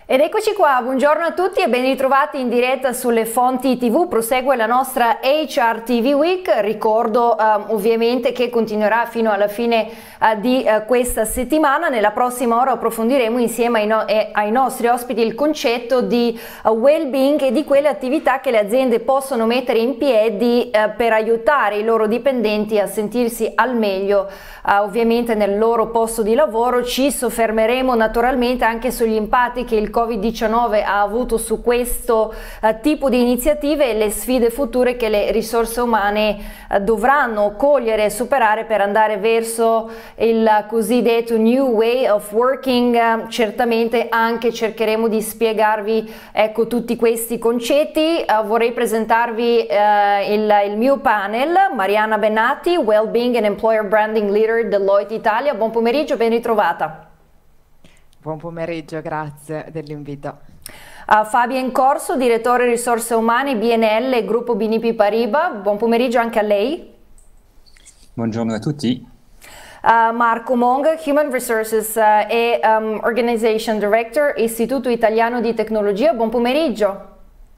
Ed eccoci qua, buongiorno a tutti e ben ritrovati in diretta sulle fonti TV. Prosegue la nostra HR TV Week. Ricordo ovviamente che continuerà fino alla fine di questa settimana. Nella prossima ora approfondiremo insieme ai nostri ospiti il concetto di well-being e di quelle attività che le aziende possono mettere in piedi per aiutare i loro dipendenti a sentirsi al meglio ovviamente nel loro posto di lavoro. Ci soffermeremo naturalmente anche sugli impatti che il Covid-19 ha avuto su questo tipo di iniziative e le sfide future che le risorse umane dovranno cogliere e superare per andare verso il cosiddetto New Way of Working. Certamente anche cercheremo di spiegarvi tutti questi concetti. Vorrei presentarvi il mio panel: Mariana Benatti, Wellbeing and Employer Branding Leader Deloitte Italia. Buon pomeriggio, ben ritrovata. Buon pomeriggio, grazie dell'invito. Fabien Corso, direttore risorse umane BNL Gruppo BNP Paribas. Buon pomeriggio anche a lei. Buongiorno a tutti. Marco Mong, Human Resources e Organization Director, Istituto Italiano di Tecnologia. Buon pomeriggio.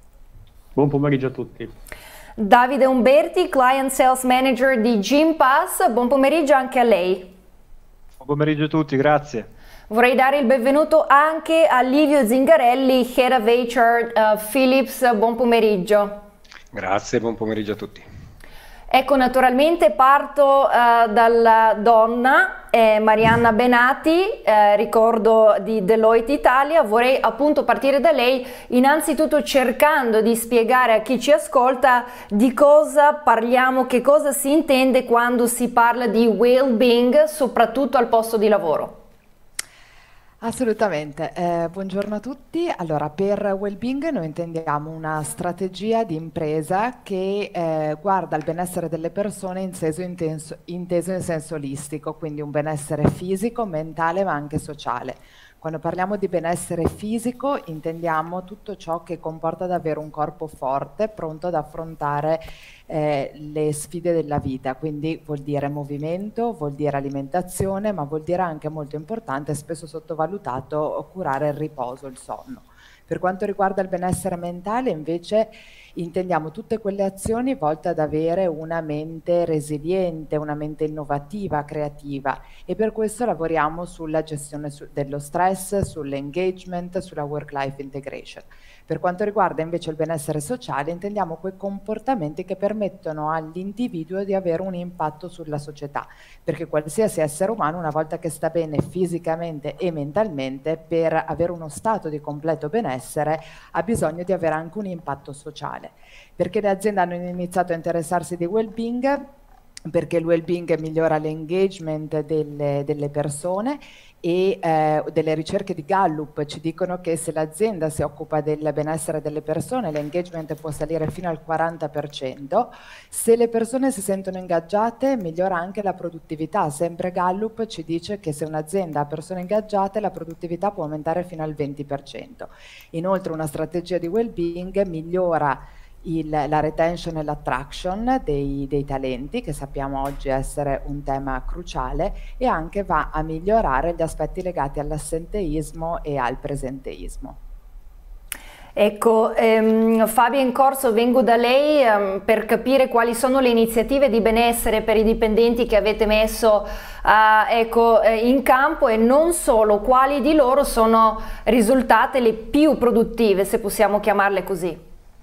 Buon pomeriggio a tutti. Davide Umberti, Client Sales Manager di Gympass. Buon pomeriggio anche a lei. Buon pomeriggio a tutti, grazie. Vorrei dare il benvenuto anche a Livio Zingarelli, Head of HR Philips. Buon pomeriggio. Grazie, buon pomeriggio a tutti. Ecco, naturalmente parto dalla donna, Mariana Benatti, ricordo di Deloitte Italia. Vorrei appunto partire da lei, innanzitutto cercando di spiegare a chi ci ascolta di cosa parliamo, che cosa si intende quando si parla di well-being, soprattutto al posto di lavoro. Assolutamente, buongiorno a tutti. Allora, per well-being noi intendiamo una strategia di impresa che guarda il benessere delle persone inteso in senso olistico, quindi un benessere fisico, mentale ma anche sociale. Quando parliamo di benessere fisico intendiamo tutto ciò che comporta ad avere un corpo forte, pronto ad affrontare le sfide della vita, quindi vuol dire movimento, vuol dire alimentazione, ma vuol dire anche, molto importante, spesso sottovalutato, curare il riposo, il sonno. Per quanto riguarda il benessere mentale invece intendiamo tutte quelle azioni volte ad avere una mente resiliente, una mente innovativa, creativa, e per questo lavoriamo sulla gestione dello stress, sull'engagement, sulla work-life integration. Per quanto riguarda invece il benessere sociale intendiamo quei comportamenti che permettono all'individuo di avere un impatto sulla società, perché qualsiasi essere umano, una volta che sta bene fisicamente e mentalmente, per avere uno stato di completo benessere ha bisogno di avere anche un impatto sociale. Perché le aziende hanno iniziato a interessarsi di well-being? Perché il well-being migliora l'engagement delle persone e delle ricerche di Gallup ci dicono che se l'azienda si occupa del benessere delle persone l'engagement può salire fino al 40%. Se le persone si sentono ingaggiate migliora anche la produttività. Sempre Gallup ci dice che se un'azienda ha persone ingaggiate la produttività può aumentare fino al 20%. Inoltre una strategia di well-being migliora la retention e l'attraction dei talenti, che sappiamo oggi essere un tema cruciale, e anche va a migliorare gli aspetti legati all'assenteismo e al presenteismo. Ecco, Fabien Corso, vengo da lei per capire quali sono le iniziative di benessere per i dipendenti che avete messo in campo, e non solo, quali di loro sono risultate le più produttive, se possiamo chiamarle così.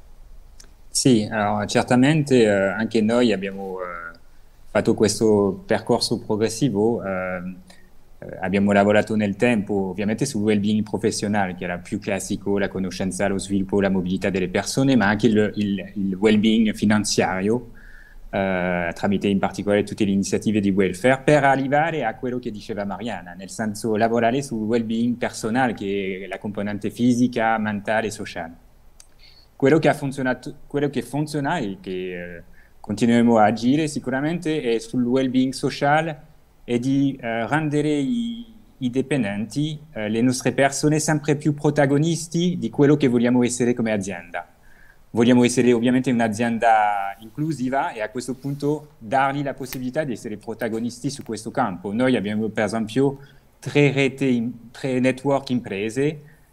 Sì, allora, certamente anche noi abbiamo fatto questo percorso progressivo, abbiamo lavorato nel tempo ovviamente sul well-being professionale, che era più classico, la conoscenza, lo sviluppo, la mobilità delle persone, ma anche il well-being finanziario, tramite in particolare tutte le iniziative di welfare, per arrivare a quello che diceva Mariana, nel senso lavorare sul well-being personale, che è la componente fisica, mentale e sociale. Quello che funziona e che continueremo a agire sicuramente è sul well-being sociale e di rendere i dipendenti, le nostre persone, sempre più protagonisti di quello che vogliamo essere come azienda. Vogliamo essere ovviamente un'azienda inclusiva e a questo punto dargli la possibilità di essere protagonisti su questo campo. Noi abbiamo per esempio tre network imprese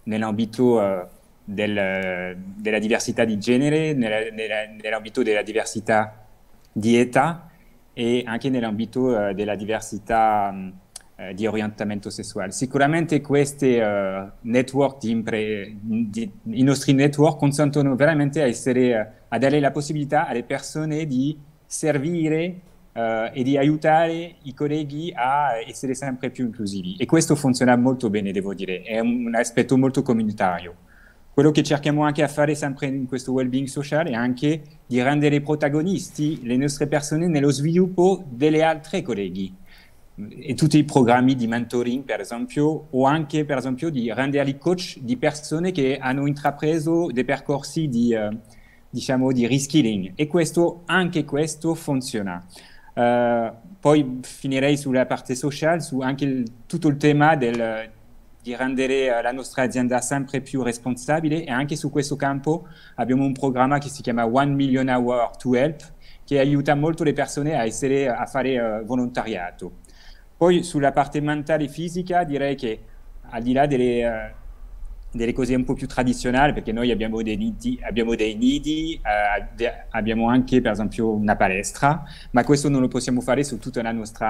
nell'ambito della diversità di genere, nell'ambito della diversità di età e anche nell'ambito della diversità di orientamento sessuale. Sicuramente questi network i nostri network consentono veramente a dare la possibilità alle persone di servire e di aiutare i colleghi a essere sempre più inclusivi. E questo funziona molto bene, devo dire, è un aspetto molto comunitario. Quello che cerchiamo anche a fare sempre in questo well-being sociale è anche di rendere protagonisti le nostre persone nello sviluppo delle altre colleghi. E tutti i programmi di mentoring, per esempio, o anche, per esempio, di renderli coach di persone che hanno intrapreso dei percorsi di reskilling. E anche questo funziona. Poi finirei sulla parte social, su anche tutto il tema di rendere la nostra azienda sempre più responsabile, e anche su questo campo abbiamo un programma che si chiama 1 Million Hour to Help, che aiuta molto le persone a fare volontariato. Poi sulla parte mentale e fisica direi che al di là delle cose un po' più tradizionali, perché noi abbiamo dei nidi, abbiamo anche per esempio una palestra, ma questo non lo possiamo fare su tutte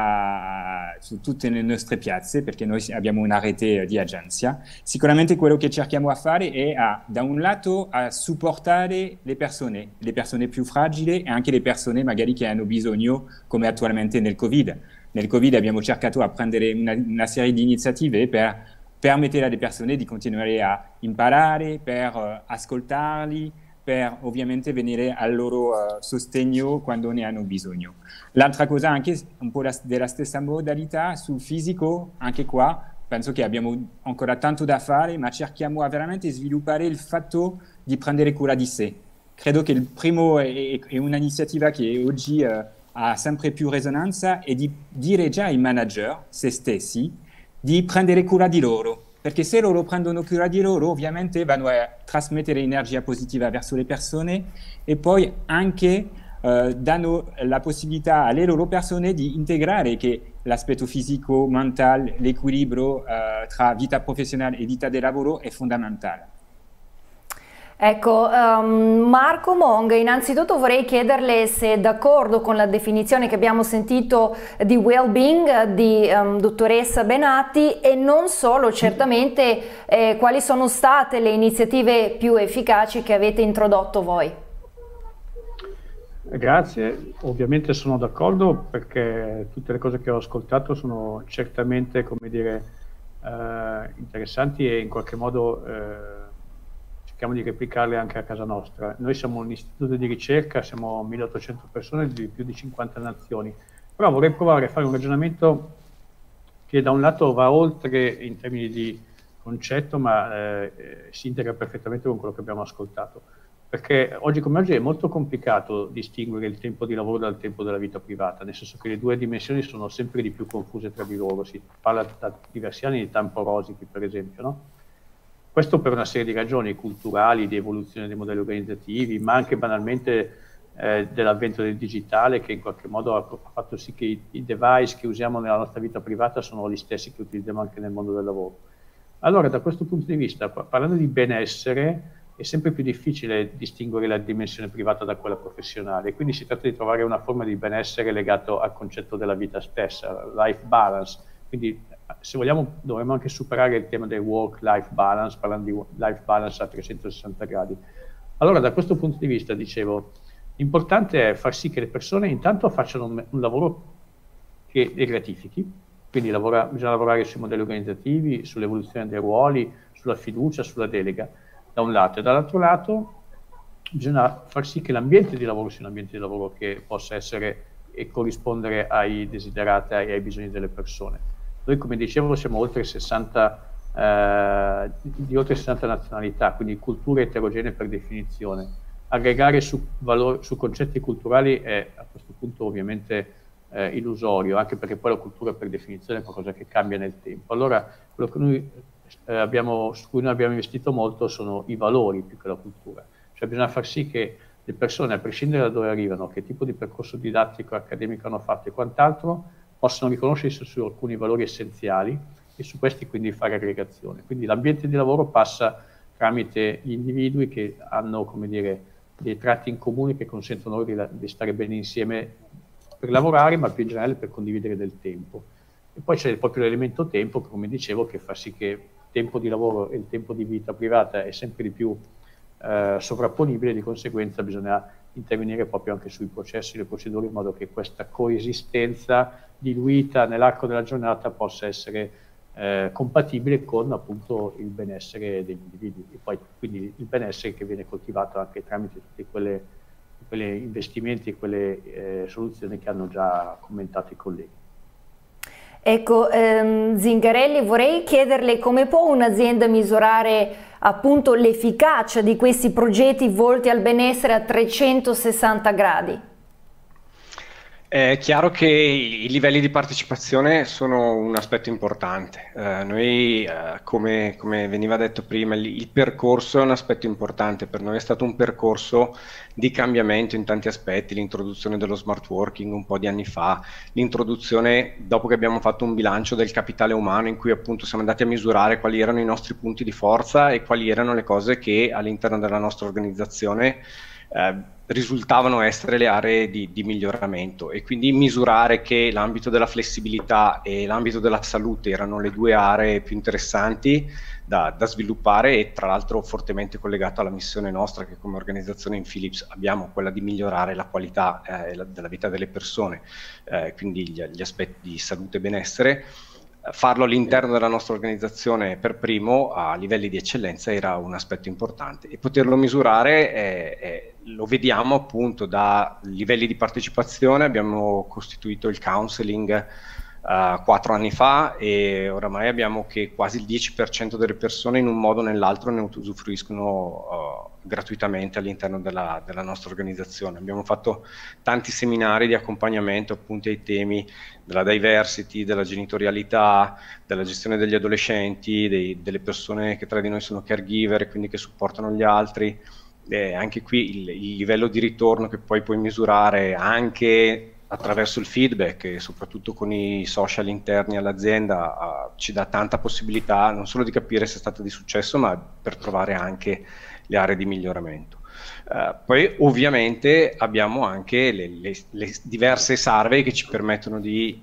le nostre piazze, perché noi abbiamo una rete di agenzia. Sicuramente quello che cerchiamo a fare è da un lato a supportare le persone più fragili e anche le persone magari che hanno bisogno, come attualmente nel Covid. Nel Covid abbiamo cercato a prendere una serie di iniziative per permettere alle persone di continuare a imparare, per ascoltarli, per ovviamente venire al loro sostegno quando ne hanno bisogno. L'altra cosa, anche un po' della stessa modalità sul fisico, anche qua penso che abbiamo ancora tanto da fare, ma cerchiamo a veramente sviluppare il fatto di prendere cura di sé. Credo che il primo è un'iniziativa che oggi ha sempre più risonanza, è di dire già ai manager, se stessi, di prendere cura di loro, perché se loro prendono cura di loro ovviamente vanno a trasmettere energia positiva verso le persone e poi anche danno la possibilità alle loro persone di integrare che l'aspetto fisico, mentale, l'equilibrio tra vita professionale e vita del lavoro è fondamentale. Ecco, Marco Mong, innanzitutto vorrei chiederle se è d'accordo con la definizione che abbiamo sentito di well-being di dottoressa Benatti, e non solo, certamente quali sono state le iniziative più efficaci che avete introdotto voi. Grazie, ovviamente sono d'accordo, perché tutte le cose che ho ascoltato sono certamente, come dire, interessanti e in qualche modo cerchiamo di replicarle anche a casa nostra. Noi siamo un istituto di ricerca, siamo 1800 persone di più di 50 nazioni, però vorrei provare a fare un ragionamento che da un lato va oltre in termini di concetto, ma si integra perfettamente con quello che abbiamo ascoltato, perché oggi come oggi è molto complicato distinguere il tempo di lavoro dal tempo della vita privata, nel senso che le due dimensioni sono sempre di più confuse tra di loro. Si parla da diversi anni di tempo rosichi, per esempio, no? Questo per una serie di ragioni culturali, di evoluzione dei modelli organizzativi, ma anche banalmente dell'avvento del digitale, che in qualche modo ha fatto sì che i device che usiamo nella nostra vita privata sono gli stessi che utilizziamo anche nel mondo del lavoro. Allora, da questo punto di vista, parlando di benessere, è sempre più difficile distinguere la dimensione privata da quella professionale, quindi si tratta di trovare una forma di benessere legato al concetto della vita stessa, life balance. Quindi, se vogliamo, dovremmo anche superare il tema del work-life balance, parlando di life balance a 360 gradi. Allora, da questo punto di vista, dicevo, l'importante è far sì che le persone intanto facciano un lavoro che le gratifichi, quindi bisogna lavorare sui modelli organizzativi, sull'evoluzione dei ruoli, sulla fiducia, sulla delega, da un lato, e dall'altro lato bisogna far sì che l'ambiente di lavoro sia un ambiente di lavoro che possa essere e corrispondere ai desiderati e ai bisogni delle persone. Noi, come dicevo, siamo di oltre 60 nazionalità, quindi culture eterogenee per definizione. Aggregare su concetti culturali è a questo punto ovviamente illusorio, anche perché poi la cultura per definizione è qualcosa che cambia nel tempo. Allora, quello che noi su cui noi abbiamo investito molto sono i valori più che la cultura. Cioè bisogna far sì che le persone, a prescindere da dove arrivano, che tipo di percorso didattico, accademico hanno fatto e quant'altro, possano riconoscersi su alcuni valori essenziali e su questi quindi fare aggregazione. Quindi l'ambiente di lavoro passa tramite gli individui che hanno, come dire, dei tratti in comune che consentono loro di stare bene insieme per lavorare, ma più in generale per condividere del tempo. E poi c'è proprio l'elemento tempo, come dicevo, che fa sì che il tempo di lavoro e il tempo di vita privata è sempre di più sovrapponibile, di conseguenza bisogna intervenire proprio anche sui processi e le procedure in modo che questa coesistenza diluita nell'arco della giornata possa essere compatibile con appunto il benessere degli individui e poi quindi il benessere che viene coltivato anche tramite tutti quelle investimenti e quelle soluzioni che hanno già commentato i colleghi. Ecco, Zingarelli, vorrei chiederle come può un'azienda misurare appunto l'efficacia di questi progetti volti al benessere a 360 gradi? È chiaro che i livelli di partecipazione sono un aspetto importante. Noi, come veniva detto prima, il percorso è un aspetto importante. Per noi è stato un percorso di cambiamento in tanti aspetti, l'introduzione dello smart working un po' di anni fa, l'introduzione, dopo che abbiamo fatto un bilancio del capitale umano in cui appunto siamo andati a misurare quali erano i nostri punti di forza e quali erano le cose che all'interno della nostra organizzazione risultavano essere le aree di miglioramento, e quindi misurare che l'ambito della flessibilità e l'ambito della salute erano le due aree più interessanti da sviluppare, e tra l'altro fortemente collegato alla missione nostra che come organizzazione in Philips abbiamo, quella di migliorare la qualità della vita delle persone, quindi gli aspetti di salute e benessere. Farlo all'interno della nostra organizzazione per primo a livelli di eccellenza era un aspetto importante, e poterlo misurare lo vediamo appunto da livelli di partecipazione. Abbiamo costituito il counseling 4 anni fa e oramai abbiamo che quasi il 10% delle persone in un modo o nell'altro ne usufruiscono gratuitamente all'interno della nostra organizzazione. Abbiamo fatto tanti seminari di accompagnamento appunto ai temi della diversity, della genitorialità, della gestione degli adolescenti, delle persone che tra di noi sono caregiver e quindi che supportano gli altri. Anche qui il livello di ritorno che poi puoi misurare anche attraverso il feedback e soprattutto con i social interni all'azienda ci dà tanta possibilità non solo di capire se è stato di successo, ma per trovare anche le aree di miglioramento. Poi ovviamente abbiamo anche le diverse survey che ci permettono di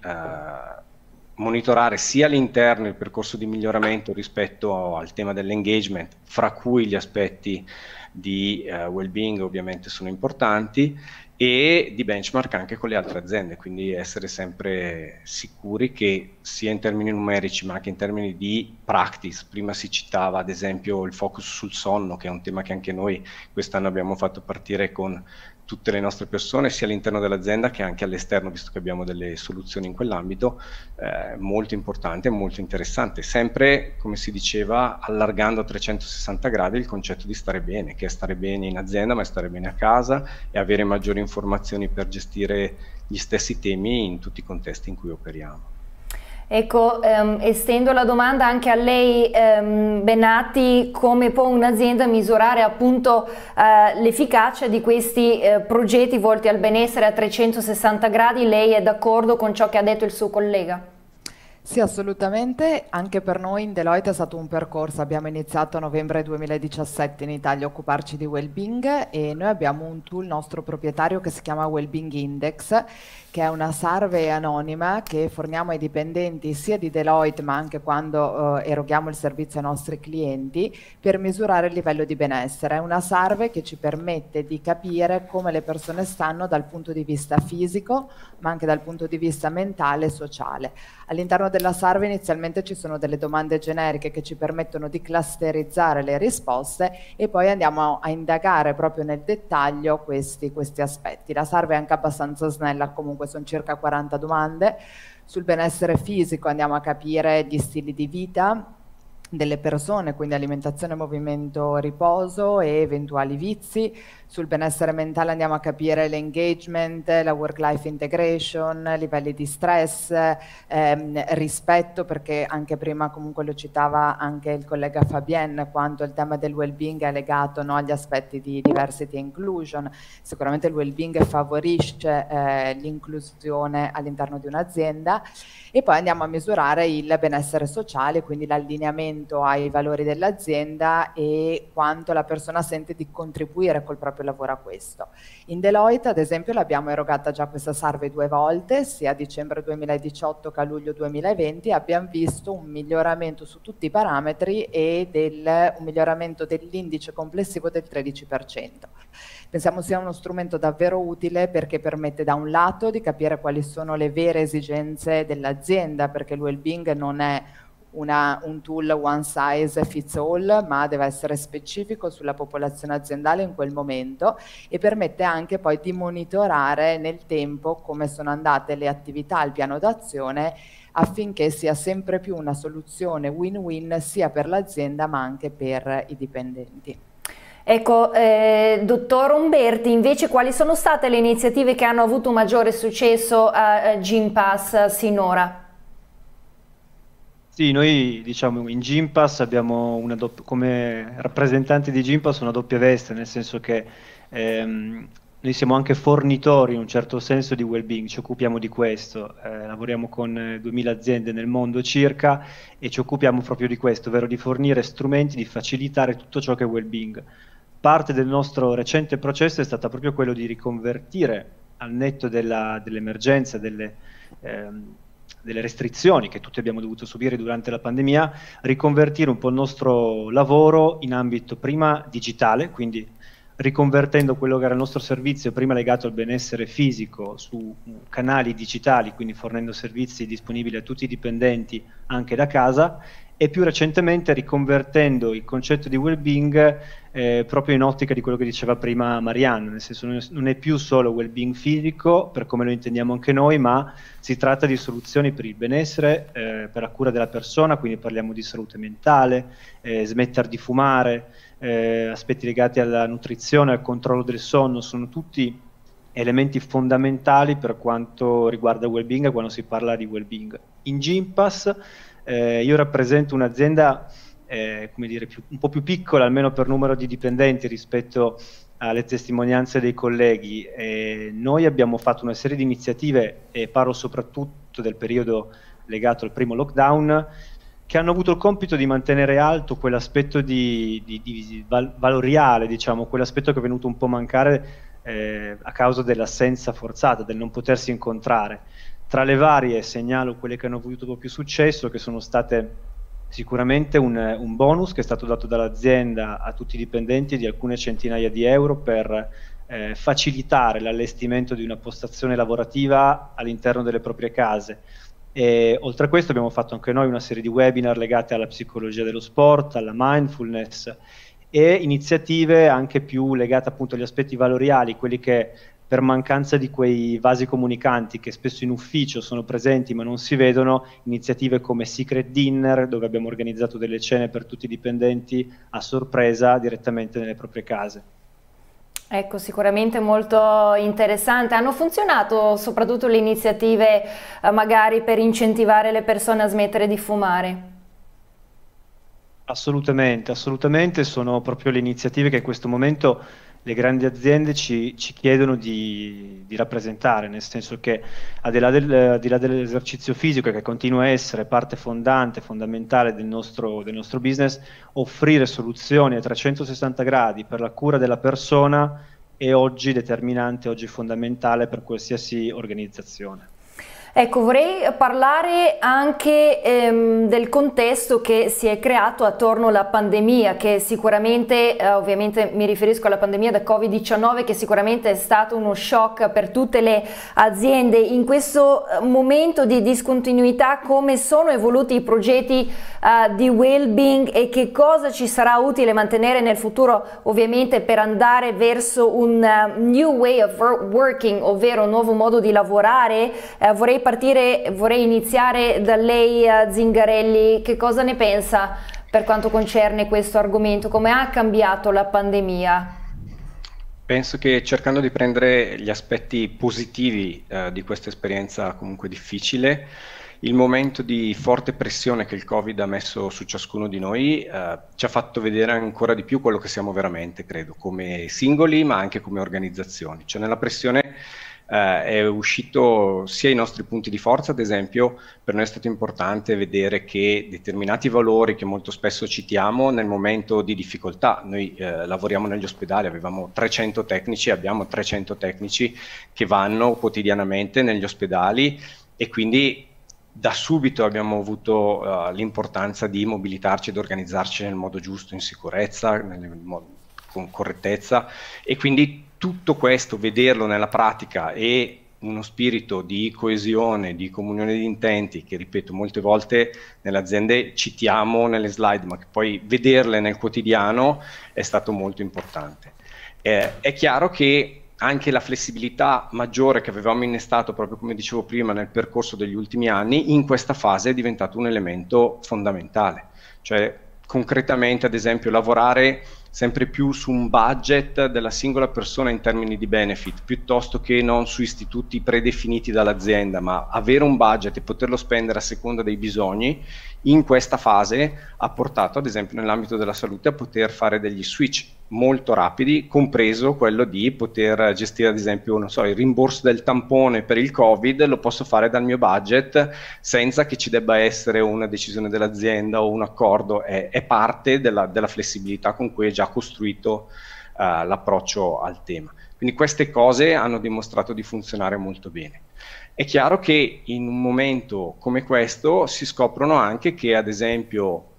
monitorare sia all'interno il percorso di miglioramento rispetto al tema dell'engagement, fra cui gli aspetti di well-being ovviamente sono importanti, e di benchmark anche con le altre aziende, quindi essere sempre sicuri che sia in termini numerici ma anche in termini di practice. Prima si citava ad esempio il focus sul sonno, che è un tema che anche noi quest'anno abbiamo fatto partire con tutte le nostre persone, sia all'interno dell'azienda che anche all'esterno, visto che abbiamo delle soluzioni in quell'ambito, molto importante e molto interessante, sempre, come si diceva, allargando a 360 gradi il concetto di stare bene, che è stare bene in azienda ma è stare bene a casa e avere maggiori informazioni per gestire gli stessi temi in tutti i contesti in cui operiamo. Ecco, estendo la domanda anche a lei, Benatti: come può un'azienda misurare appunto l'efficacia di questi progetti volti al benessere a 360 gradi? Lei è d'accordo con ciò che ha detto il suo collega? Sì, assolutamente. Anche per noi in Deloitte è stato un percorso. Abbiamo iniziato a novembre 2017 in Italia a occuparci di well-being, e noi abbiamo un tool nostro proprietario che si chiama Wellbeing Index, che è una survey anonima che forniamo ai dipendenti sia di Deloitte ma anche quando eroghiamo il servizio ai nostri clienti, per misurare il livello di benessere. È una survey che ci permette di capire come le persone stanno dal punto di vista fisico ma anche dal punto di vista mentale e sociale. All'interno della survey inizialmente ci sono delle domande generiche che ci permettono di clusterizzare le risposte, e poi andiamo a indagare proprio nel dettaglio questi aspetti. La survey è anche abbastanza snella, comunque sono circa 40 domande. Sul benessere fisico andiamo a capire gli stili di vita delle persone, quindi alimentazione, movimento, riposo e eventuali vizi. Sul benessere mentale andiamo a capire l'engagement, la work-life integration, livelli di stress, rispetto, perché anche prima comunque lo citava anche il collega Fabien, quanto il tema del well-being è legato, no, agli aspetti di diversity e inclusion. Sicuramente il well-being favorisce l'inclusione all'interno di un'azienda, e poi andiamo a misurare il benessere sociale, quindi l'allineamento ai valori dell'azienda e quanto la persona sente di contribuire col proprio lavoro a questo. In Deloitte, ad esempio, l'abbiamo erogata già questa survey 2 volte, sia a dicembre 2018 che a luglio 2020, abbiamo visto un miglioramento su tutti i parametri e un miglioramento dell'indice complessivo del 13%. Pensiamo sia uno strumento davvero utile, perché permette da un lato di capire quali sono le vere esigenze dell'azienda, perché il well-being non è un tool one size fits all, ma deve essere specifico sulla popolazione aziendale in quel momento, e permette anche poi di monitorare nel tempo come sono andate le attività, il piano d'azione, affinché sia sempre più una soluzione win-win sia per l'azienda ma anche per i dipendenti. Ecco, dottor Umberti, invece quali sono state le iniziative che hanno avuto un maggiore successo a Gympass sinora? Sì, noi diciamo in Gympass abbiamo come rappresentanti di Gympass una doppia veste, nel senso che noi siamo anche fornitori in un certo senso di well-being, ci occupiamo di questo, lavoriamo con 2000 aziende nel mondo circa e ci occupiamo proprio di questo, ovvero di fornire strumenti, di facilitare tutto ciò che è well-being. Parte del nostro recente processo è stata proprio quello di riconvertire, al netto dell'emergenza, delle restrizioni che tutti abbiamo dovuto subire durante la pandemia, riconvertire un po' il nostro lavoro in ambito prima digitale, quindi riconvertendo quello che era il nostro servizio prima legato al benessere fisico su canali digitali, quindi fornendo servizi disponibili a tutti i dipendenti anche da casa, e più recentemente riconvertendo il concetto di well-being proprio in ottica di quello che diceva prima Marianne, nel senso non è più solo well-being fisico per come lo intendiamo anche noi, ma si tratta di soluzioni per il benessere, per la cura della persona, quindi parliamo di salute mentale, smettere di fumare, aspetti legati alla nutrizione, al controllo del sonno, sono tutti elementi fondamentali per quanto riguarda il well-being quando si parla di well-being. In Gympass io rappresento un'azienda come dire, un po' più piccola, almeno per numero di dipendenti rispetto alle testimonianze dei colleghi. Noi abbiamo fatto una serie di iniziative, e parlo soprattutto del periodo legato al primo lockdown, che hanno avuto il compito di mantenere alto quell'aspetto valoriale, diciamo, quell'aspetto che è venuto un po' a mancare a causa dell'assenza forzata, del non potersi incontrare. Tra le varie segnalo quelle che hanno avuto più successo, che sono state sicuramente un bonus che è stato dato dall'azienda a tutti i dipendenti di alcune centinaia di euro per facilitare l'allestimento di una postazione lavorativa all'interno delle proprie case. E oltre a questo abbiamo fatto anche noi una serie di webinar legate alla psicologia dello sport, alla mindfulness, e iniziative anche più legate appunto agli aspetti valoriali, quelli che per mancanza di quei vasi comunicanti che spesso in ufficio sono presenti ma non si vedono, iniziative come Secret Dinner, dove abbiamo organizzato delle cene per tutti i dipendenti a sorpresa direttamente nelle proprie case. Ecco, sicuramente molto interessante. Hanno funzionato soprattutto le iniziative magari per incentivare le persone a smettere di fumare? Assolutamente, assolutamente, sono proprio le iniziative che in questo momento le grandi aziende ci chiedono di rappresentare, nel senso che al di là dell'esercizio fisico, che continua a essere parte fondamentale del nostro business, offrire soluzioni a 360 gradi per la cura della persona è oggi determinante, oggi fondamentale per qualsiasi organizzazione. Ecco, vorrei parlare anche del contesto che si è creato attorno alla pandemia, che sicuramente, ovviamente mi riferisco alla pandemia da Covid-19, che sicuramente è stato uno shock per tutte le aziende. In questo momento di discontinuità, come sono evoluti i progetti di well-being e che cosa ci sarà utile mantenere nel futuro, ovviamente per andare verso un new way of working, ovvero un nuovo modo di lavorare? Vorrei iniziare da lei, Zingarelli. Che cosa ne pensa per quanto concerne questo argomento? Come ha cambiato la pandemia? Penso che cercando di prendere gli aspetti positivi di questa esperienza comunque difficile, il momento di forte pressione che il Covid ha messo su ciascuno di noi ci ha fatto vedere ancora di più quello che siamo veramente, credo, come singoli ma anche come organizzazioni. Cioè nella pressione è uscito sia i nostri punti di forza, ad esempio per noi è stato importante vedere che determinati valori che molto spesso citiamo nel momento di difficoltà, noi lavoriamo negli ospedali, avevamo 300 tecnici, abbiamo 300 tecnici che vanno quotidianamente negli ospedali e quindi da subito abbiamo avuto l'importanza di mobilitarci ed organizzarci nel modo giusto, in sicurezza, con correttezza, e quindi tutto questo, vederlo nella pratica e uno spirito di coesione, di comunione di intenti, che ripeto molte volte nelle aziende citiamo nelle slide, ma che poi vederle nel quotidiano è stato molto importante. È chiaro che anche la flessibilità maggiore che avevamo innestato, proprio come dicevo prima, nel percorso degli ultimi anni, in questa fase è diventato un elemento fondamentale. Cioè, concretamente, ad esempio, lavorare sempre più su un budget della singola persona in termini di benefit, piuttosto che non su istituti predefiniti dall'azienda, ma avere un budget e poterlo spendere a seconda dei bisogni, in questa fase ha portato, ad esempio nell'ambito della salute, a poter fare degli switch molto rapidi, compreso quello di poter gestire, ad esempio, non so, il rimborso del tampone per il Covid, lo posso fare dal mio budget senza che ci debba essere una decisione dell'azienda o un accordo, è parte della flessibilità con cui è già costruito l'approccio al tema. Quindi queste cose hanno dimostrato di funzionare molto bene. È chiaro che in un momento come questo si scoprono anche che, ad esempio,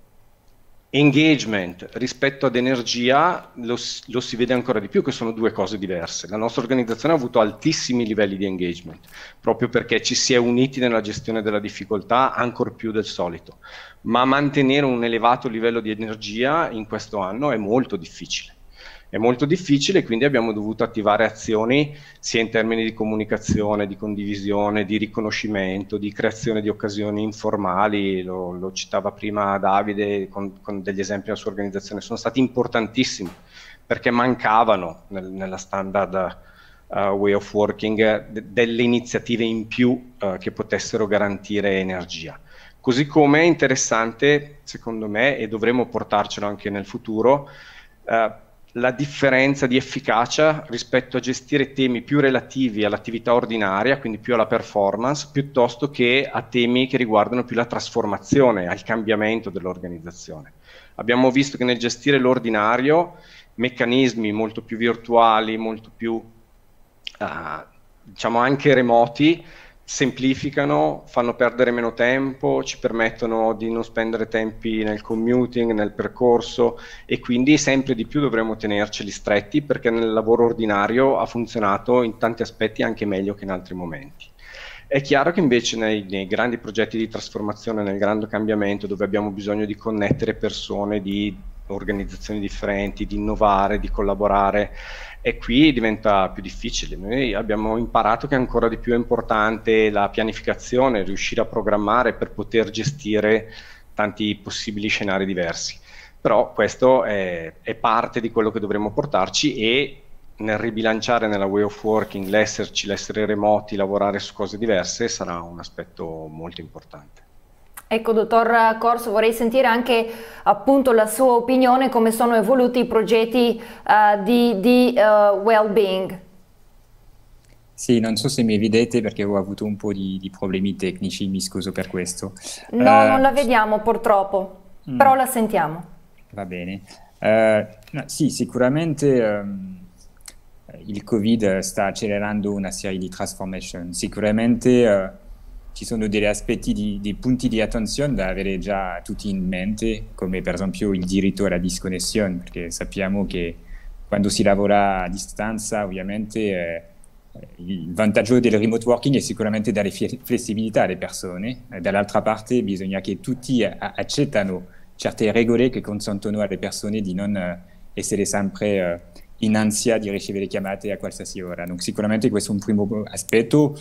engagement rispetto ad energia lo si vede ancora di più, che sono due cose diverse. La nostra organizzazione ha avuto altissimi livelli di engagement, proprio perché ci si è uniti nella gestione della difficoltà ancor più del solito, ma mantenere un elevato livello di energia in questo anno è molto difficile. È molto difficile, quindi abbiamo dovuto attivare azioni sia in termini di comunicazione, di condivisione, di riconoscimento, di creazione di occasioni informali, lo citava prima Davide con degli esempi della sua organizzazione, sono stati importantissimi perché mancavano nella standard way of working delle iniziative in più che potessero garantire energia. Così come è interessante, secondo me, e dovremo portarcelo anche nel futuro, la differenza di efficacia rispetto a gestire temi più relativi all'attività ordinaria, quindi più alla performance, piuttosto che a temi che riguardano più la trasformazione, al cambiamento dell'organizzazione. Abbiamo visto che nel gestire l'ordinario, meccanismi molto più virtuali, molto più, diciamo anche remoti, semplificano, fanno perdere meno tempo, ci permettono di non spendere tempi nel commuting, nel percorso, e quindi sempre di più dovremo tenerceli stretti, perché nel lavoro ordinario ha funzionato in tanti aspetti anche meglio che in altri momenti. È chiaro che invece nei grandi progetti di trasformazione, nel grande cambiamento, dove abbiamo bisogno di connettere persone di organizzazioni differenti, di innovare, di collaborare, e qui diventa più difficile. Noi abbiamo imparato che ancora di più è importante la pianificazione, riuscire a programmare per poter gestire tanti possibili scenari diversi. Però questo è parte di quello che dovremo portarci, e nel ribilanciare nella way of working l'essere remoti, lavorare su cose diverse sarà un aspetto molto importante. Ecco, dottor Corso, vorrei sentire anche appunto la sua opinione, come sono evoluti i progetti di well-being. Sì, non so se mi vedete perché ho avuto un po' di problemi tecnici, mi scuso per questo. No, non la vediamo purtroppo, però la sentiamo. Va bene. No, sì, sicuramente il Covid sta accelerando una serie di transformation. Sicuramente ci sono degli aspetti, dei punti di attenzione da avere già tutti in mente, come per esempio il diritto alla disconnessione, perché sappiamo che quando si lavora a distanza, ovviamente il vantaggio del remote working è sicuramente dare flessibilità alle persone. Dall'altra parte bisogna che tutti accettano certe regole che consentono alle persone di non essere sempre in ansia di ricevere chiamate a qualsiasi ora. Donc, sicuramente questo è un primo aspetto.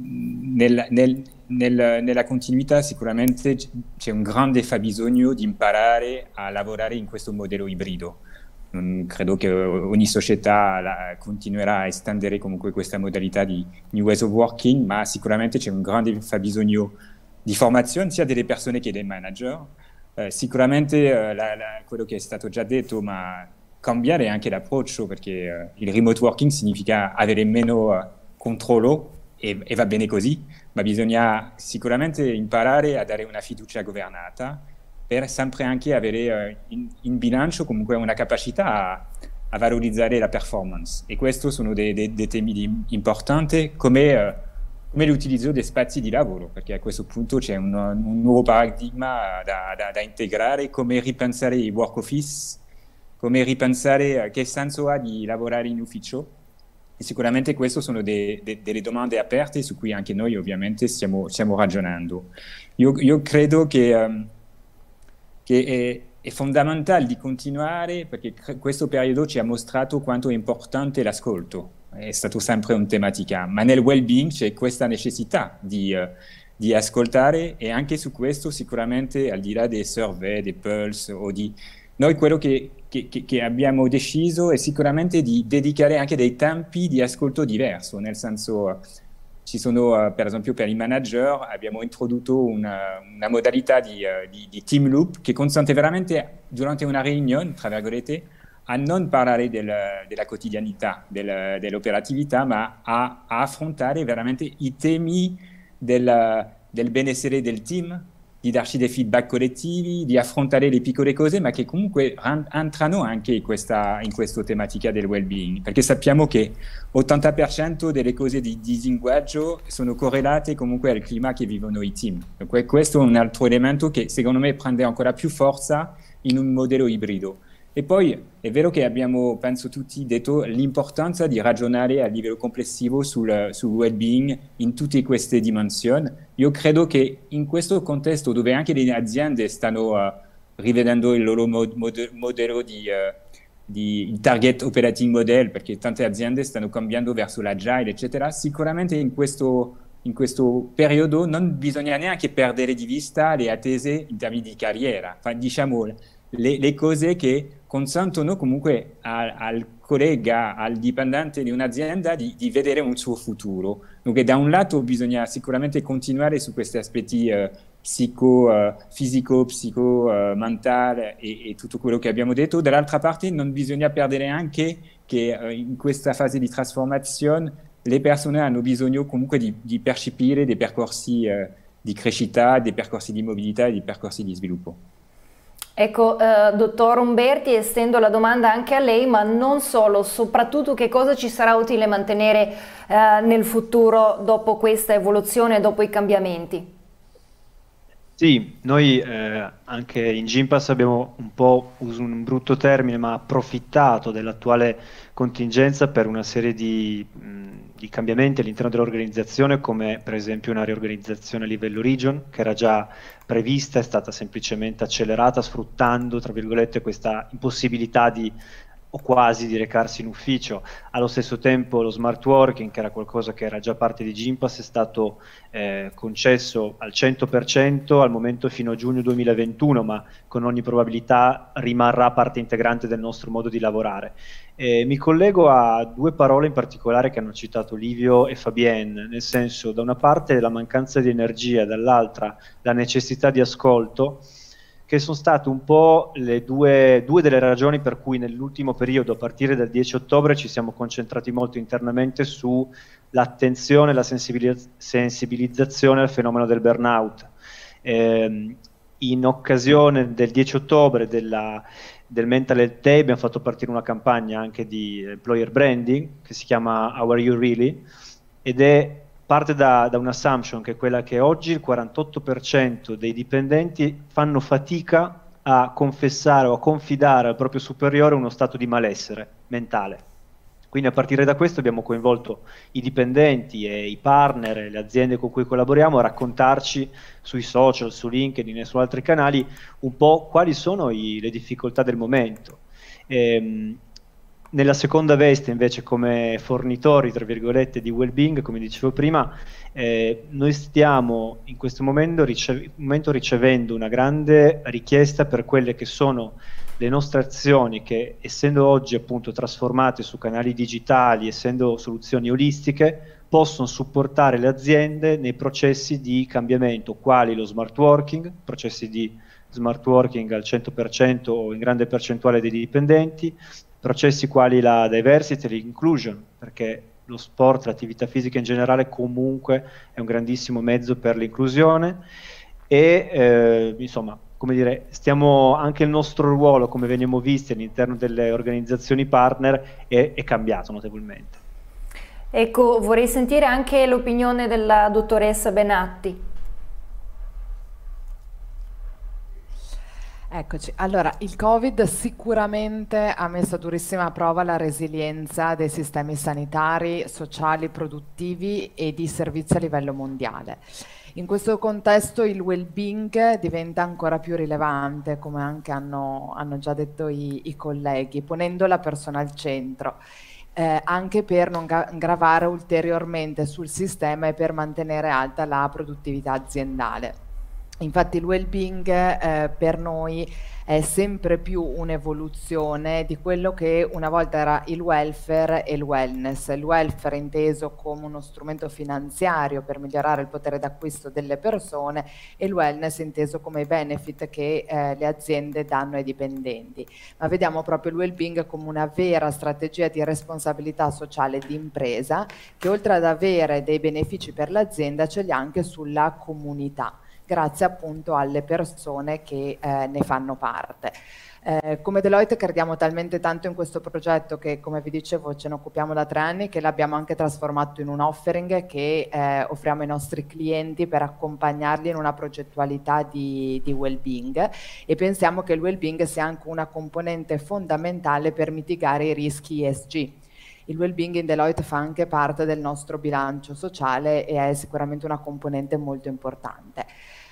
Nella continuità sicuramente c'è un grande fabbisogno di imparare a lavorare in questo modello ibrido. non credo che ogni società continuerà a estendere comunque questa modalità di New Ways of Working, ma sicuramente c'è un grande fabbisogno di formazione sia delle persone che dei manager. Sicuramente quello che è stato già detto, ma cambiare anche l'approccio, perché il remote working significa avere meno controllo e va bene così, ma bisogna sicuramente imparare a dare una fiducia governata per sempre anche avere in bilancio comunque una capacità a valorizzare la performance. E questo sono dei temi importanti, come l'utilizzo dei spazi di lavoro, perché a questo punto c'è un nuovo paradigma da integrare, come ripensare i work office, come ripensare che senso ha di lavorare in ufficio. E sicuramente queste sono delle domande aperte su cui anche noi ovviamente stiamo ragionando. Io credo che è fondamentale di continuare, perché questo periodo ci ha mostrato quanto è importante l'ascolto. È stato sempre una tematica, ma nel well-being c'è questa necessità di ascoltare, e anche su questo sicuramente, al di là dei survey, dei pulse, noi quello che abbiamo deciso è sicuramente di dedicare anche dei tempi di ascolto diverso, nel senso ci sono, per esempio per i manager, abbiamo introdotto una modalità di team loop che consente veramente durante una riunione, tra virgolette, a non parlare della quotidianità, dell'operatività, ma a affrontare veramente i temi del benessere del team, di darci dei feedback collettivi, di affrontare le piccole cose, ma che comunque entrano anche in questa tematica del well-being, perché sappiamo che 80% delle cose di disingaggio sono correlate comunque al clima che vivono i team. Dunque, questo è un altro elemento che secondo me prende ancora più forza in un modello ibrido. E poi è vero che abbiamo, penso tutti, detto l'importanza di ragionare a livello complessivo sul well-being in tutte queste dimensioni. Io credo che in questo contesto, dove anche le aziende stanno rivedendo il loro modello il target operating model, perché tante aziende stanno cambiando verso l'agile, eccetera, sicuramente in questo periodo non bisogna neanche perdere di vista le attese in termini di carriera, diciamo le cose che consentono comunque al collega, al dipendente di un'azienda di vedere un suo futuro. Dunque da un lato bisogna sicuramente continuare su questi aspetti fisico, mentale e tutto quello che abbiamo detto. Dall'altra parte non bisogna perdere anche che in questa fase di trasformazione le persone hanno bisogno comunque di percepire dei percorsi di crescita, dei percorsi di mobilità e dei percorsi di sviluppo. Ecco, dottor Umberti, estendo la domanda anche a lei, ma non solo, soprattutto che cosa ci sarà utile mantenere nel futuro dopo questa evoluzione, dopo i cambiamenti? Sì, noi anche in Gympass abbiamo un po', uso un brutto termine, ma approfittato dell'attuale contingenza per una serie di cambiamenti all'interno dell'organizzazione, come per esempio una riorganizzazione a livello region, che era già prevista, è stata semplicemente accelerata sfruttando, tra virgolette, questa impossibilità o quasi di recarsi in ufficio. Allo stesso tempo lo smart working, che era qualcosa che era già parte di Gympass, è stato concesso al 100% al momento fino a giugno 2021, ma con ogni probabilità rimarrà parte integrante del nostro modo di lavorare. Mi collego a due parole in particolare che hanno citato Livio e Fabienne, nel senso, da una parte la mancanza di energia, dall'altra la necessità di ascolto, che sono state un po' le due delle ragioni per cui nell'ultimo periodo, a partire dal 10 ottobre, ci siamo concentrati molto internamente sull'attenzione e la sensibilizzazione al fenomeno del burnout. In occasione del 10 ottobre del Mental Health Day abbiamo fatto partire una campagna anche di employer branding che si chiama How Are You Really? Ed parte da un'assumption che è quella che oggi il 48% dei dipendenti fanno fatica a confessare o a confidare al proprio superiore uno stato di malessere mentale. Quindi a partire da questo abbiamo coinvolto i dipendenti e i partner e le aziende con cui collaboriamo a raccontarci sui social, su LinkedIn e su altri canali un po' quali sono le difficoltà del momento. Nella seconda veste invece, come fornitori tra virgolette di well-being, come dicevo prima, noi stiamo in questo momento ricevendo una grande richiesta per quelle che sono le nostre azioni che, essendo oggi appunto trasformate su canali digitali, essendo soluzioni olistiche, possono supportare le aziende nei processi di cambiamento, quali lo smart working, processi di smart working al 100% o in grande percentuale dei dipendenti, processi quali la diversity e l'inclusion, perché lo sport, l'attività fisica in generale comunque è un grandissimo mezzo per l'inclusione e insomma, come dire, stiamo anche il nostro ruolo, come veniamo visti all'interno delle organizzazioni partner, è cambiato notevolmente. Ecco, vorrei sentire anche l'opinione della dottoressa Benatti. Eccoci, allora il Covid sicuramente ha messo a durissima prova la resilienza dei sistemi sanitari, sociali, produttivi e di servizi a livello mondiale. In questo contesto il well-being diventa ancora più rilevante, come anche hanno già detto i colleghi, ponendo la persona al centro. Anche per non gravare ulteriormente sul sistema e per mantenere alta la produttività aziendale. Infatti il well-being per noi è sempre più un'evoluzione di quello che una volta era il welfare e il wellness. Il welfare inteso come uno strumento finanziario per migliorare il potere d'acquisto delle persone e il wellness inteso come i benefit che le aziende danno ai dipendenti. Ma vediamo proprio il well-being come una vera strategia di responsabilità sociale di impresa che oltre ad avere dei benefici per l'azienda ce li ha anche sulla comunità, grazie appunto alle persone che ne fanno parte. Come Deloitte crediamo talmente tanto in questo progetto che, come vi dicevo, ce ne occupiamo da 3 anni, che l'abbiamo anche trasformato in un offering che offriamo ai nostri clienti per accompagnarli in una progettualità di well-being, e pensiamo che il well-being sia anche una componente fondamentale per mitigare i rischi ESG. Il well-being in Deloitte fa anche parte del nostro bilancio sociale e è sicuramente una componente molto importante.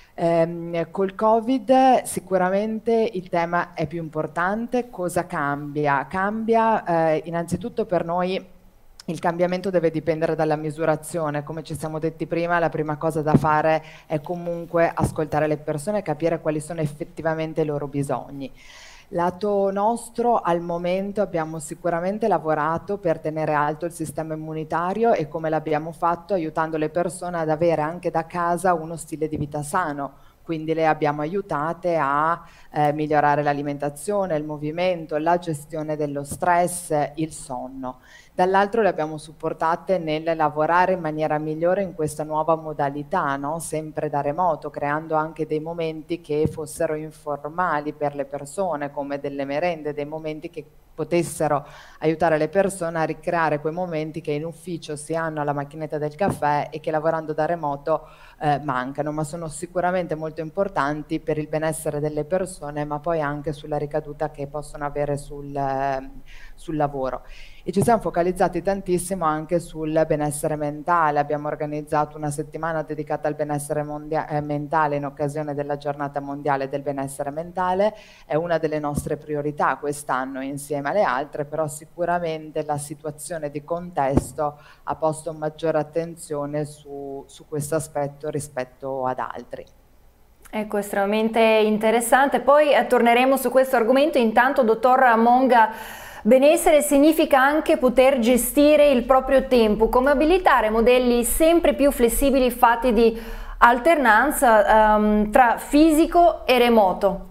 Col Covid sicuramente il tema è più importante. Cosa cambia? Cambia innanzitutto per noi il cambiamento deve dipendere dalla misurazione. Come ci siamo detti prima, la prima cosa da fare è comunque ascoltare le persone e capire quali sono effettivamente i loro bisogni. Lato nostro, al momento abbiamo sicuramente lavorato per tenere alto il sistema immunitario e come l'abbiamo fatto aiutando le persone ad avere anche da casa uno stile di vita sano. Quindi le abbiamo aiutate a migliorare l'alimentazione, il movimento, la gestione dello stress, il sonno. Dall'altro le abbiamo supportate nel lavorare in maniera migliore in questa nuova modalità, no? Sempre da remoto, creando anche dei momenti che fossero informali per le persone, come delle merende, dei momenti che potessero aiutare le persone a ricreare quei momenti che in ufficio si hanno alla macchinetta del caffè e che lavorando da remoto mancano, ma sono sicuramente molto importanti per il benessere delle persone, ma poi anche sulla ricaduta che possono avere sul lavoro. E ci siamo focalizzati tantissimo anche sul benessere mentale. Abbiamo organizzato una settimana dedicata al benessere mentale in occasione della giornata mondiale del benessere mentale. È una delle nostre priorità quest'anno insieme alle altre, però sicuramente la situazione di contesto ha posto maggiore attenzione su questo aspetto rispetto ad altri. Ecco, estremamente interessante. Poi torneremo su questo argomento. Intanto, dottor Monga, benessere significa anche poter gestire il proprio tempo, come abilitare modelli sempre più flessibili fatti di alternanza tra fisico e remoto.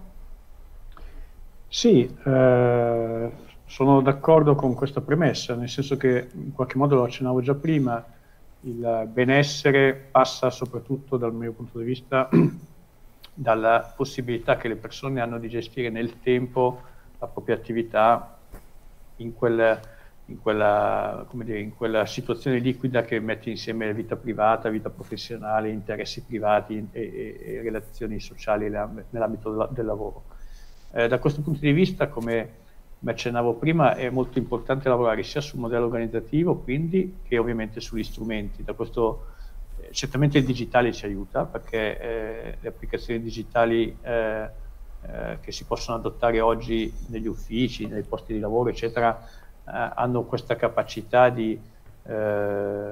Sì, sono d'accordo con questa premessa, nel senso che in qualche modo lo accennavo già prima, il benessere passa soprattutto dal mio punto di vista dalla possibilità che le persone hanno di gestire nel tempo la propria attività in quella situazione liquida che mette insieme vita privata, vita professionale, interessi privati e relazioni sociali nell'ambito del lavoro. Da questo punto di vista, come accennavo prima, è molto importante lavorare sia sul modello organizzativo, quindi, che ovviamente sugli strumenti. Da questo certamente il digitale ci aiuta, perché le applicazioni digitali che si possono adottare oggi negli uffici, nei posti di lavoro, eccetera, hanno questa capacità di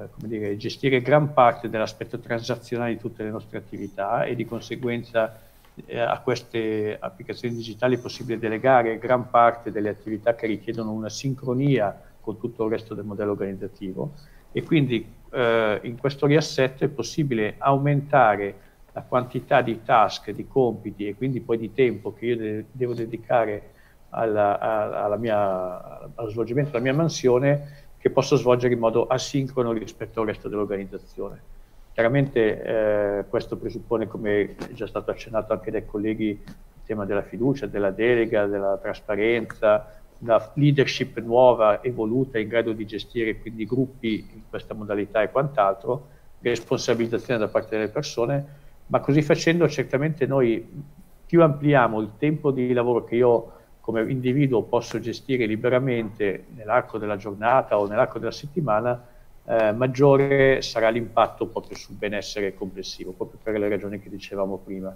gestire gran parte dell'aspetto transazionale di tutte le nostre attività e di conseguenza a queste applicazioni digitali è possibile delegare gran parte delle attività che richiedono una sincronia con tutto il resto del modello organizzativo, e quindi in questo riassetto è possibile aumentare la quantità di task, di compiti e quindi poi di tempo che io devo dedicare allo svolgimento della mia mansione, che posso svolgere in modo asincrono rispetto al resto dell'organizzazione. Chiaramente questo presuppone, come è già stato accennato anche dai colleghi, il tema della fiducia, della delega, della trasparenza, una leadership nuova, evoluta, in grado di gestire quindi gruppi in questa modalità e quant'altro, responsabilizzazione da parte delle persone, ma così facendo certamente noi più ampliamo il tempo di lavoro che io come individuo posso gestire liberamente nell'arco della giornata o nell'arco della settimana, maggiore sarà l'impatto proprio sul benessere complessivo, proprio per le ragioni che dicevamo prima.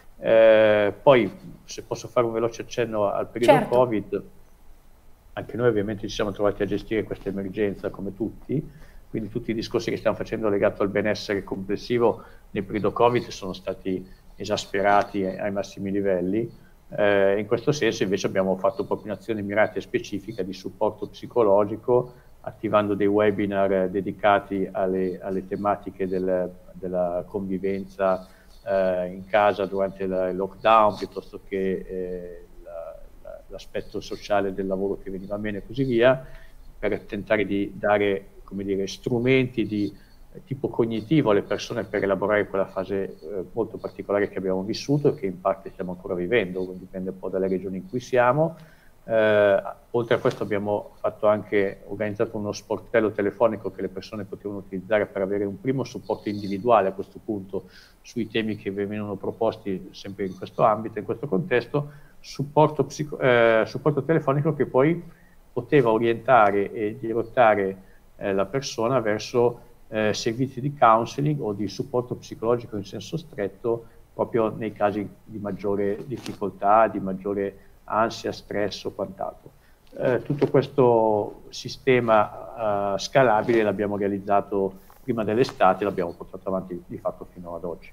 Poi, se posso fare un veloce accenno al periodo certo. Covid, anche noi ovviamente ci siamo trovati a gestire questa emergenza come tutti, quindi tutti i discorsi che stiamo facendo legati al benessere complessivo nel periodo Covid sono stati esasperati ai massimi livelli. In questo senso invece abbiamo fatto proprio un'azione mirata e specifica di supporto psicologico, attivando dei webinar dedicati alle tematiche della convivenza in casa durante il lockdown, piuttosto che l'aspetto sociale del lavoro che veniva meno e così via, per tentare di dare, come dire, strumenti di tipo cognitivo alle persone per elaborare quella fase molto particolare che abbiamo vissuto e che in parte stiamo ancora vivendo, dipende un po' dalle regioni in cui siamo. Oltre a questo abbiamo organizzato uno sportello telefonico che le persone potevano utilizzare per avere un primo supporto individuale a questo punto sui temi che venivano proposti sempre in questo ambito, in questo contesto, supporto telefonico che poi poteva orientare e dirottare la persona verso servizi di counseling o di supporto psicologico in senso stretto, proprio nei casi di maggiore difficoltà, di maggiore ansia, stress o quant'altro. Tutto questo sistema scalabile l'abbiamo realizzato prima dell'estate e l'abbiamo portato avanti di fatto fino ad oggi.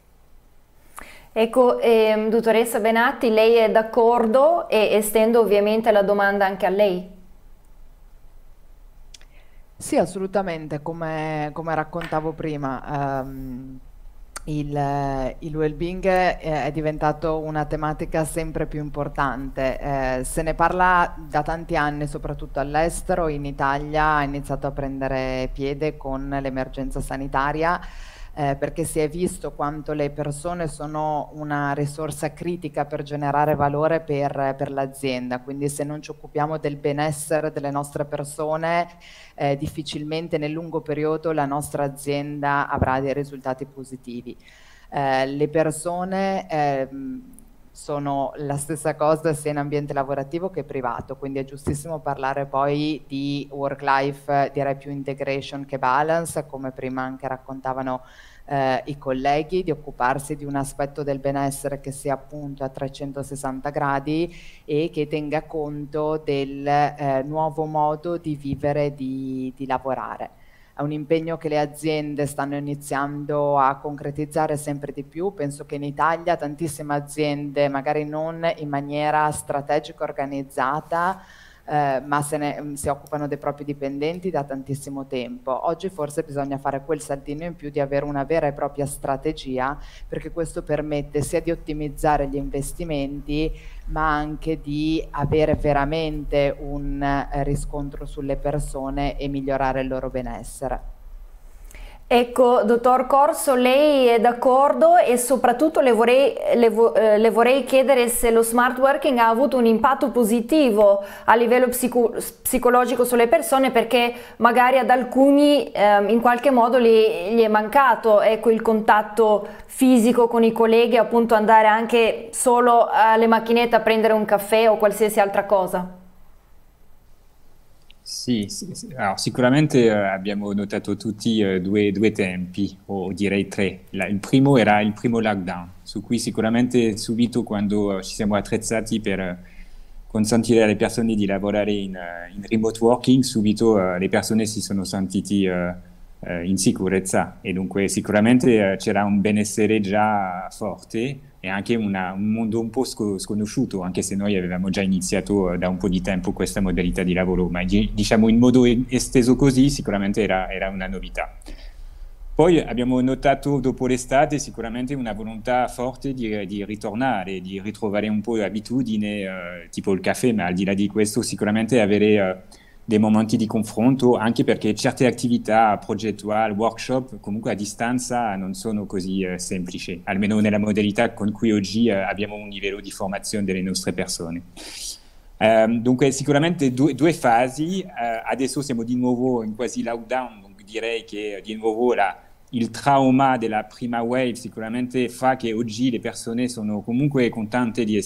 Ecco, dottoressa Benatti, lei è d'accordo e estendo ovviamente la domanda anche a lei? Sì, assolutamente, come raccontavo prima, il well-being è diventato una tematica sempre più importante. Se ne parla da tanti anni, soprattutto all'estero. In Italia ha iniziato a prendere piede con l'emergenza sanitaria, perché si è visto quanto le persone sono una risorsa critica per generare valore per l'azienda. Quindi se non ci occupiamo del benessere delle nostre persone, difficilmente nel lungo periodo la nostra azienda avrà dei risultati positivi. Le persone sono la stessa cosa sia in ambiente lavorativo che privato, quindi è giustissimo parlare poi di work-life, direi più integration che balance, come prima anche raccontavano i colleghi, di occuparsi di un aspetto del benessere che sia appunto a 360 gradi e che tenga conto del nuovo modo di vivere e di lavorare. È un impegno che le aziende stanno iniziando a concretizzare sempre di più. Penso che in Italia tantissime aziende, magari non in maniera strategica organizzata, ma si occupano dei propri dipendenti da tantissimo tempo. Oggi forse bisogna fare quel saltino in più di avere una vera e propria strategia, perché questo permette sia di ottimizzare gli investimenti, ma anche di avere veramente un riscontro sulle persone e migliorare il loro benessere. Ecco, dottor Corso, lei è d'accordo e soprattutto le vorrei chiedere se lo smart working ha avuto un impatto positivo a livello psicologico sulle persone, perché magari ad alcuni in qualche modo gli è mancato, ecco, il contatto fisico con i colleghi, appunto andare anche solo alle macchinette a prendere un caffè o qualsiasi altra cosa. Sì. Allora, sicuramente abbiamo notato tutti due tempi, o direi tre. Il primo era il primo lockdown, su cui sicuramente subito, quando ci siamo attrezzati per consentire alle persone di lavorare in remote working, subito le persone si sono sentiti in sicurezza, e dunque sicuramente c'era un benessere già forte, è anche un mondo un po' sconosciuto, anche se noi avevamo già iniziato da un po' di tempo questa modalità di lavoro, ma diciamo in modo esteso così sicuramente era una novità. Poi abbiamo notato dopo l'estate sicuramente una volontà forte di ritornare, di ritrovare un po' l'abitudine, tipo il caffè, ma al di là di questo sicuramente avere dei momenti di confronto, anche perché certe attività progettuali, workshop, comunque a distanza non sono così semplici, almeno nella modalità con cui oggi abbiamo un livello di formazione delle nostre persone. Dunque sicuramente due fasi, adesso siamo di nuovo in quasi lockdown, donc direi che di nuovo il trauma della prima wave sicuramente fa che oggi le persone sono comunque contente di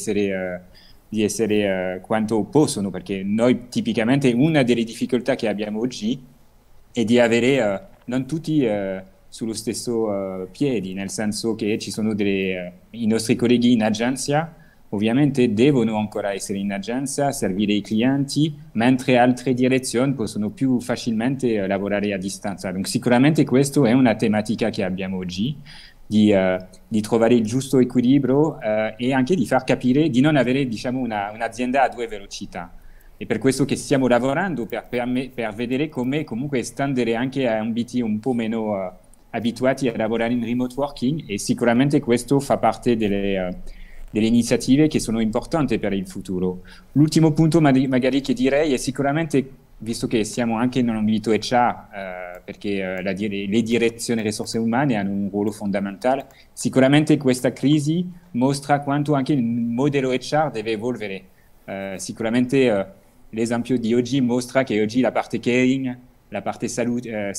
essere quanto possono, perché noi tipicamente una delle difficoltà che abbiamo oggi è di avere non tutti sullo stesso piedi, nel senso che ci sono i nostri colleghi in agenzia ovviamente devono ancora essere in agenzia, servire i clienti, mentre altre direzioni possono più facilmente lavorare a distanza. Quindi sicuramente questa è una tematica che abbiamo oggi, di trovare il giusto equilibrio e anche di far capire di non avere, diciamo, un'azienda a due velocità. È per questo che stiamo lavorando per vedere come comunque estendere anche a ambiti un po' meno abituati a lavorare in remote working, e sicuramente questo fa parte delle iniziative che sono importanti per il futuro. L'ultimo punto magari che direi è sicuramente, visto che siamo anche in un ambito HR, perché le direzioni risorse umane hanno un ruolo fondamentale, sicuramente questa crisi mostra quanto anche il modello HR deve evolvere. Sicuramente l'esempio di oggi mostra che oggi la parte caring, la parte salute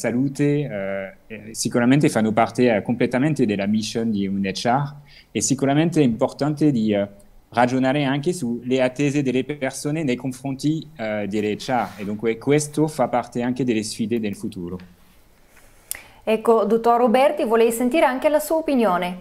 sicuramente fanno parte completamente della mission di un HR, e sicuramente è importante di ragionare anche sulle attese delle persone nei confronti delle HR, e dunque questo fa parte anche delle sfide del futuro. Ecco, dottor Roberti, volevo sentire anche la sua opinione.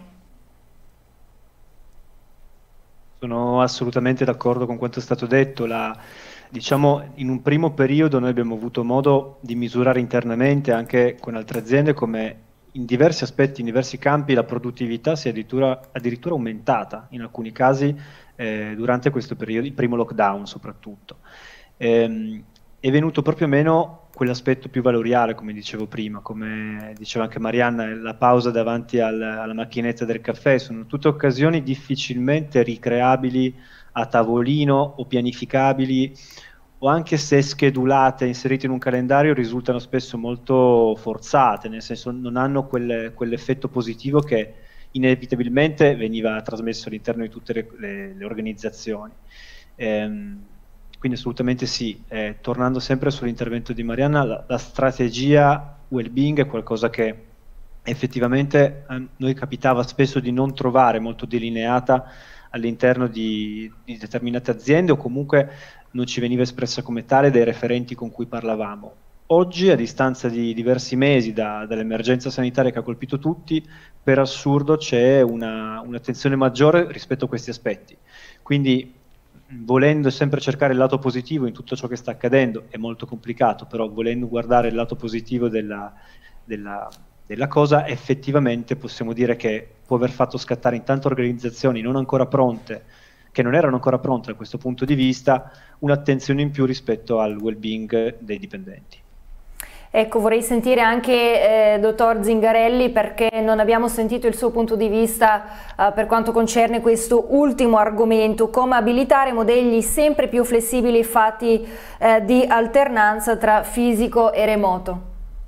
Sono assolutamente d'accordo con quanto è stato detto. Diciamo, in un primo periodo noi abbiamo avuto modo di misurare internamente anche con altre aziende come in diversi aspetti, in diversi campi, la produttività si è addirittura aumentata in alcuni casi durante questo periodo, il primo lockdown soprattutto. È venuto proprio meno quell'aspetto più valoriale, come dicevo prima, come diceva anche Marianna, la pausa davanti alla macchinetta del caffè, sono tutte occasioni difficilmente ricreabili a tavolino o pianificabili, o anche se schedulate, inserite in un calendario, risultano spesso molto forzate, nel senso non hanno quell'effetto positivo che inevitabilmente veniva trasmesso all'interno di tutte le organizzazioni. Quindi assolutamente sì. Tornando sempre sull'intervento di Marianna, la strategia well-being è qualcosa che effettivamente a noi capitava spesso di non trovare molto delineata all'interno di determinate aziende, o comunque non ci veniva espressa come tale dai referenti con cui parlavamo. Oggi, a distanza di diversi mesi dall'emergenza sanitaria che ha colpito tutti, per assurdo c'è un'attenzione maggiore rispetto a questi aspetti. Quindi, volendo sempre cercare il lato positivo in tutto ciò che sta accadendo, è molto complicato, però volendo guardare il lato positivo della cosa, effettivamente possiamo dire che può aver fatto scattare in tante organizzazioni non ancora pronte, che non erano ancora pronte da questo punto di vista, un'attenzione in più rispetto al well-being dei dipendenti. Ecco, vorrei sentire anche dottor Zingarelli, perché non abbiamo sentito il suo punto di vista per quanto concerne questo ultimo argomento, come abilitare modelli sempre più flessibili fatti di alternanza tra fisico e remoto.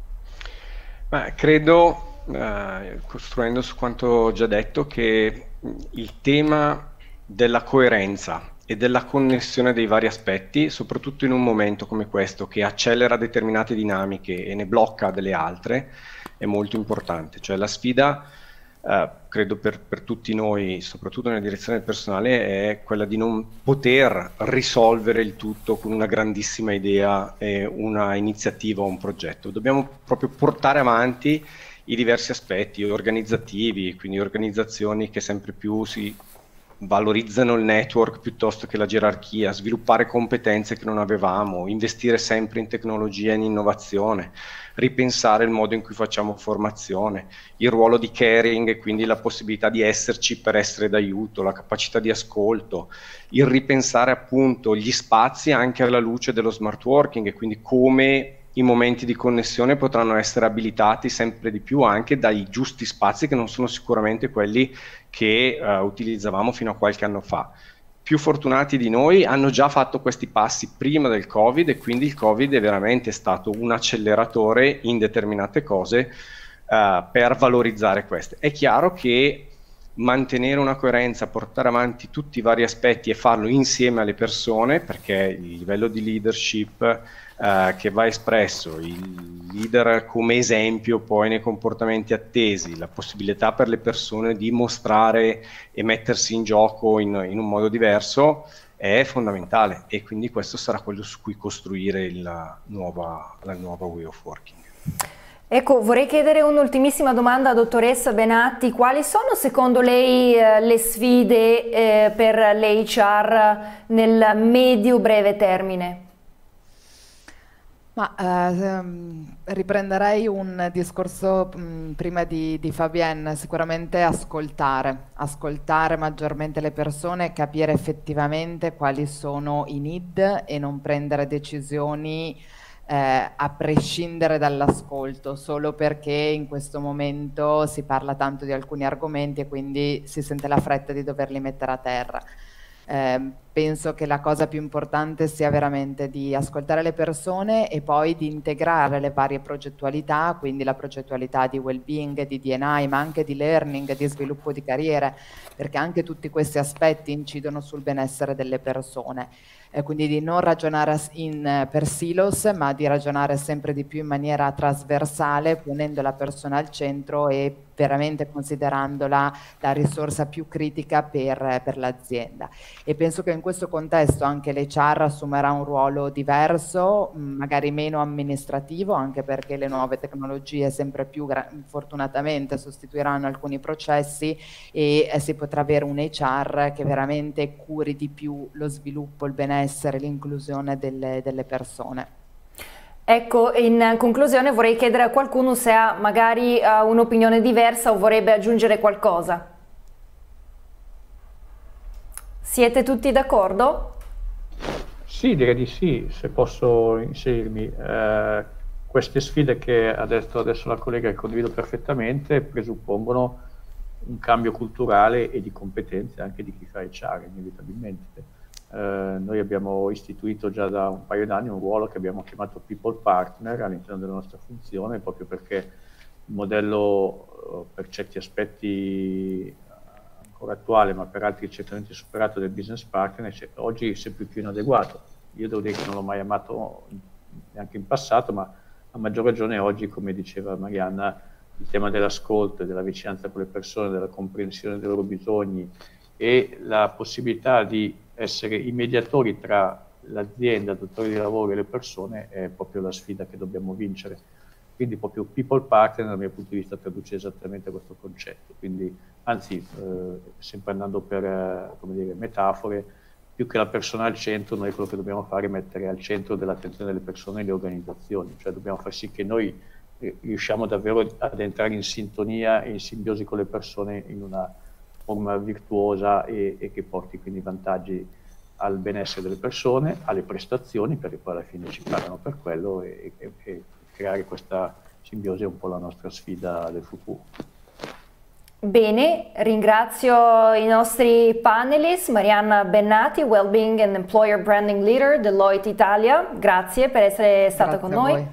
Credo, costruendo su quanto già detto, che il tema della coerenza e della connessione dei vari aspetti, soprattutto in un momento come questo che accelera determinate dinamiche e ne blocca delle altre, è molto importante. Cioè la sfida, credo per tutti noi, soprattutto nella direzione del personale, è quella di non poter risolvere il tutto con una grandissima idea, una iniziativa o un progetto. Dobbiamo proprio portare avanti i diversi aspetti organizzativi, quindi organizzazioni che sempre più si valorizzano il network piuttosto che la gerarchia, sviluppare competenze che non avevamo, investire sempre in tecnologia e in innovazione, ripensare il modo in cui facciamo formazione, il ruolo di caring e quindi la possibilità di esserci per essere d'aiuto, la capacità di ascolto, il ripensare appunto gli spazi anche alla luce dello smart working e quindi come i momenti di connessione potranno essere abilitati sempre di più anche dai giusti spazi che non sono sicuramente quelli che utilizzavamo fino a qualche anno fa. Più fortunati di noi hanno già fatto questi passi prima del Covid e quindi il Covid è veramente stato un acceleratore in determinate cose per valorizzare queste. È chiaro che mantenere una coerenza, portare avanti tutti i vari aspetti e farlo insieme alle persone, perché il livello di leadership che va espresso, il leader come esempio poi nei comportamenti attesi, la possibilità per le persone di mostrare e mettersi in gioco in un modo diverso è fondamentale e quindi questo sarà quello su cui costruire la nuova way of working. Ecco, vorrei chiedere un'ultimissima domanda a dottoressa Benatti. Quali sono secondo lei le sfide per l'HR nel medio-breve termine? Riprenderei un discorso prima di Fabienne, sicuramente ascoltare maggiormente le persone, capire effettivamente quali sono i need e non prendere decisioni a prescindere dall'ascolto, solo perché in questo momento si parla tanto di alcuni argomenti e quindi si sente la fretta di doverli mettere a terra. Penso che la cosa più importante sia veramente di ascoltare le persone e poi di integrare le varie progettualità, quindi la progettualità di well-being, di D&I, ma anche di learning, di sviluppo di carriere, perché anche tutti questi aspetti incidono sul benessere delle persone. Quindi di non ragionare per silos, ma di ragionare sempre di più in maniera trasversale, ponendo la persona al centro e veramente considerandola la risorsa più critica per l'azienda. E penso che in questo contesto anche l'HR assumerà un ruolo diverso, magari meno amministrativo, anche perché le nuove tecnologie sempre più fortunatamente sostituiranno alcuni processi e si potrà avere un HR che veramente curi di più lo sviluppo, il benessere, l'inclusione delle persone. Ecco, in conclusione vorrei chiedere a qualcuno se ha magari un'opinione diversa o vorrebbe aggiungere qualcosa. Siete tutti d'accordo? Sì, direi di sì, se posso inserirmi. Queste sfide che ha detto adesso la collega e condivido perfettamente presuppongono un cambio culturale e di competenze anche di chi fa HR, inevitabilmente. Noi abbiamo istituito già da un paio d'anni un ruolo che abbiamo chiamato People Partner all'interno della nostra funzione, proprio perché il modello per certi aspetti ancora attuale, ma per altri certamente superato del business partner, oggi è sempre più inadeguato. Io devo dire che non l'ho mai amato neanche in passato, ma a maggior ragione oggi, come diceva Marianna, il tema dell'ascolto, della vicinanza con le persone, della comprensione dei loro bisogni e la possibilità di essere i mediatori tra l'azienda, il datore di lavoro e le persone è proprio la sfida che dobbiamo vincere. Quindi proprio people partner dal mio punto di vista traduce esattamente questo concetto. Quindi, anzi, sempre andando per come dire, metafore, più che la persona al centro, noi quello che dobbiamo fare è mettere al centro dell'attenzione delle persone e le organizzazioni, cioè dobbiamo far sì che noi riusciamo davvero ad entrare in sintonia e in simbiosi con le persone in una forma virtuosa e che porti quindi vantaggi al benessere delle persone, alle prestazioni, perché poi alla fine ci pagano per quello e creare questa simbiosi è un po' la nostra sfida del futuro. Bene, ringrazio i nostri panelist, Marianna Benatti, Wellbeing and Employer Branding Leader, Deloitte Italia, grazie per essere stata con noi.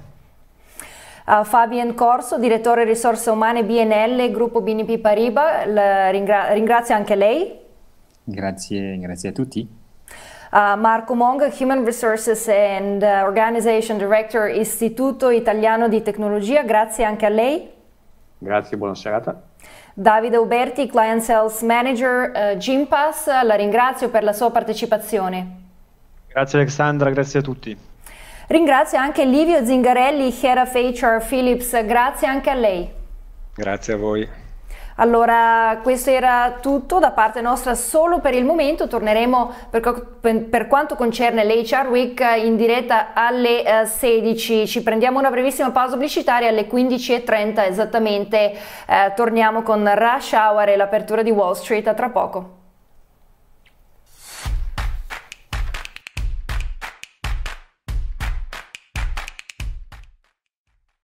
Fabien Corso, direttore risorse umane BNL, gruppo BNP Paribas, ringrazio anche lei. Grazie a tutti. Marco Mong, Human Resources and Organization Director, Istituto Italiano di Tecnologia, grazie anche a lei. Grazie, buona serata. Davide Uberti, Client Sales Manager, Gympass, la ringrazio per la sua partecipazione. Grazie Alexandra, grazie a tutti. Ringrazio anche Livio Zingarelli, Head of HR Philips, grazie anche a lei. Grazie a voi. Allora, questo era tutto da parte nostra solo per il momento. Torneremo per quanto concerne l'HR Week in diretta alle 16. Ci prendiamo una brevissima pausa pubblicitaria, alle 15:30 esattamente torniamo con Rush Hour e l'apertura di Wall Street. A tra poco.